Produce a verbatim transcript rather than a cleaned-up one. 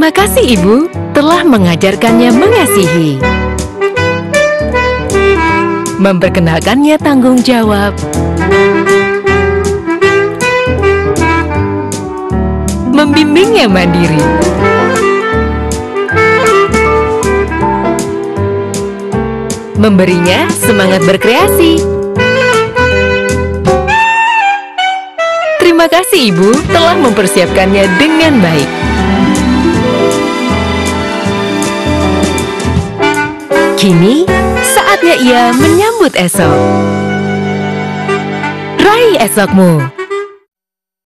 Terima kasih Ibu telah mengajarkannya mengasihi. Memperkenalkannya tanggung jawab. Membimbingnya mandiri. Memberinya semangat berkreasi. Terima kasih Ibu telah mempersiapkannya dengan baik. Kini, saatnya ia menyambut esok. Raih esokmu.